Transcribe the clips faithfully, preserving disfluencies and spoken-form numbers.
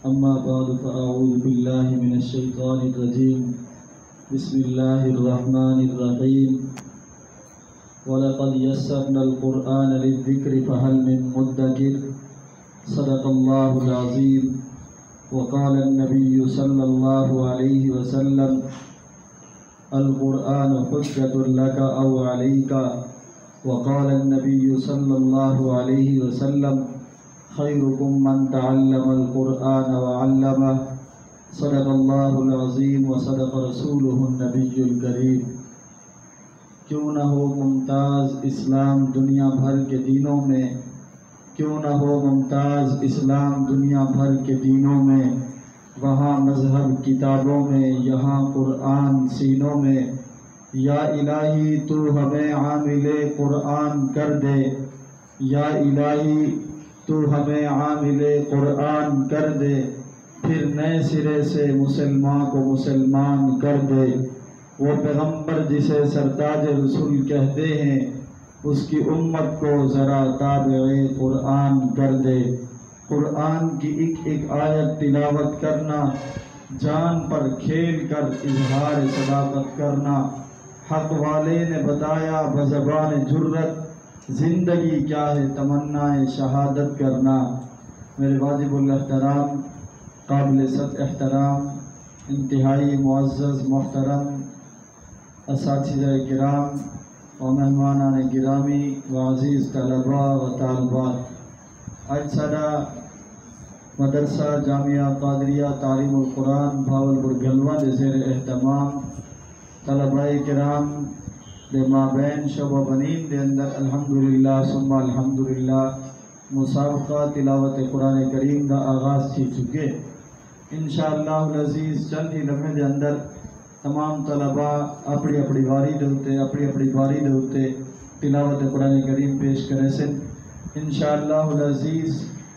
أما بعد فأعوذ بالله من الشيطان الرجيم بسم الله الرحمن الرحيم ولقد يسرنا القرآن للذكر فهل من مدكر صدق الله العظيم وقال النبي صلى الله عليه وسلم القرآن حجة لك أو عليك وقال النبي صلى الله عليه وسلم خيركم من تعلم القرآن وعلمه صدق الله العظيم وصدق رسوله النبي الكريم۔ کیوں نہ ہو ممتاز اسلام دنیا بھر کے دینوں میں، کیوں نہ ہو ممتاز اسلام دنیا بھر کے دینوں میں، وہاں مذہب کتابوں میں، یہاں قرآن سینوں میں۔ یا الہی تو ہمیں عامل قرآن کر دے، یا الہی تو ہمیں عامل قرآن کر دے، پھر نئے سرے سے مسلمان کو مسلمان کر دے۔ وہ پیغمبر جسے سرتاج رسول کہتے ہیں، اس کی امت کو ذرا تابع قرآن کر دے۔ قرآن کی ایک ایک آیت تلاوت کرنا، جان پر کھیل کر اظہار صداقت کرنا۔ حق والے نے بتایا بزبان جرت، زندگی کیا ہے تمنا شہادت کرنا۔ میرے واجب الاحترام، قابل صد احترام، انتہائی معزز محترم اساتذہ کرام و مہمانان گرامی و عزیز طلباء و طالبات، آج سارا مدرسہ جامعہ قادریہ تعلیم القرآن بھاولپور گلواں دے زیر اہتمام طلباء کرام دے مابین شعبہ بنین دے اندر الحمدللہ ثم الحمدللہ مسابقہ تلاوت قرآن کریم دا آغاز تھی چکے۔ انشاءاللہ العزیز چند ہی لمحے دے اندر تمام طلباء اپنی اپنی باری دے ہوتے اپنی اپنی باری دے ہوتے تلاوت قرآن کریم پیش کرے سن۔ انشاءاللہ العزیز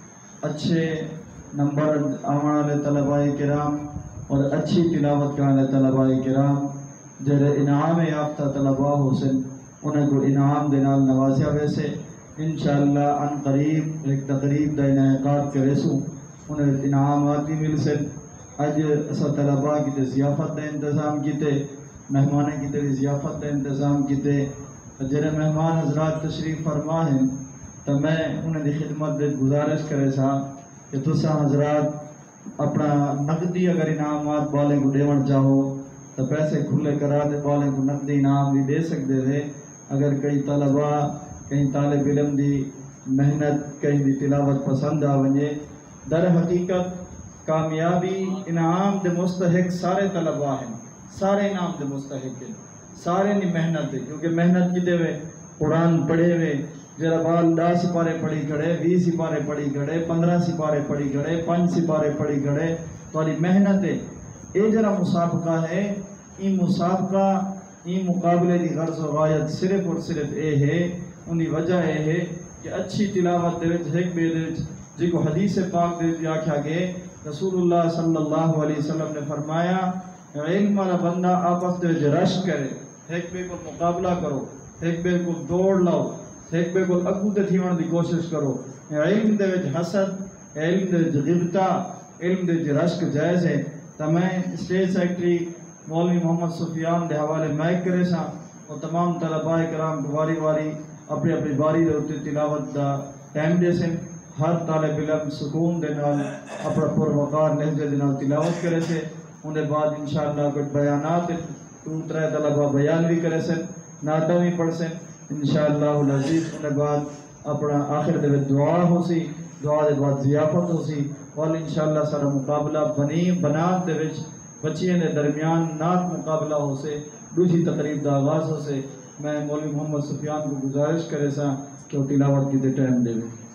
اچھے نمبر آنے والے طلباء کرام اور اچھی تلاوت کرنے طلباء کرام جڑے انعام یافتہ طلباء ہو سن، انہیں کو انعام دے نال نوازیا ویسے انشاءاللہ ان قریب ایک تقریب دا انعقاد کرے سو، انہیں انعامات بھی مل سن۔ اج اسا طلباء کی تے ضیافت دا انتظام کیتے، مہمانے کی تے ضیافت دا انتظام کیتے۔ جڑے مہمان حضرات تشریف فرما ہیں تو میں انہیں دی خدمت دے گزارش کرے سا کہ تسا حضرات اپنا نقدی اگر انعامات والے کو دیون چاہو تو پیسے کھلے کرا دے والے کو نقدی انعام بھی دے سکتے تھے۔ اگر کئی طلباء کہیں طالب علم دی محنت کہیں دی تلاوت پسند آ ونجے، در حقیقت کامیابی انعام دے مستحق سارے طلباء ہیں، سارے انعام دے مستحق ہیں، سارے نی محنت ہے، کیونکہ محنت کیتے ہوئے قرآن پڑھے ہوئے جرا بال دس سپارے پڑھی کھڑے، بیس سپارے پڑھی کھڑے، پندرہ سپارے پڑھی کھڑے، پانچ سپارے پڑھی کھڑے، تھوڑی محنت ہے۔ یہ جرا مسابقہ ہے، یہ مسابقہ یہ مقابلے کی غرض و غایت صرف اور صرف اے ہے، انہی وجہ اے ہے کہ اچھی تلاوت دے وچ ایک بے دے وچ جی کو حدیث پاک دے وچ آکھیا گئے، رسول اللہ صلی اللہ علیہ وسلم نے فرمایا علم والا بندہ آپس دے وچ رش کرے، ایک بے کو مقابلہ کرو، ایک بے کو دوڑ لاؤ، ایک بے کو اگو تے تھیون دی کوشش کرو۔ علم دے وچ حسد، علم دے وچ غیبتہ، علم دے وچ رشک جائز ہے۔ تو میں اسٹیج سیکٹری مولوی محمد سفیان دے حوالے مائک کرے سا اور تمام طلباء کرام کو واری واری اپنی اپنی باری دے ہوتے تلاوت دا ٹائم دے سن۔ ہر طالب علم سکون دے نال اپنا پروقار لہجے دے نال تلاوت کرے سے، انہیں بعد انشاءاللہ کچھ بیانات دو ترے طلباء بیان بھی کرے سن، نعتیں بھی پڑھ سن انشاءاللہ العزیز۔ انہیں بعد اپنا آخر دے دعا ہو سی، دعا دے بعد ضیافت ہو سی، اور انشاءاللہ سارا مقابلہ بنی بنات دے وچ بچیاں دے درمیان نعت مقابلہ ہو سے، دوسری تقریب دا آغاز ہو سے۔ میں مولوی محمد سفیان کو گزارش کرے سا کہ وہ تلاوت کی دے ٹائم دے۔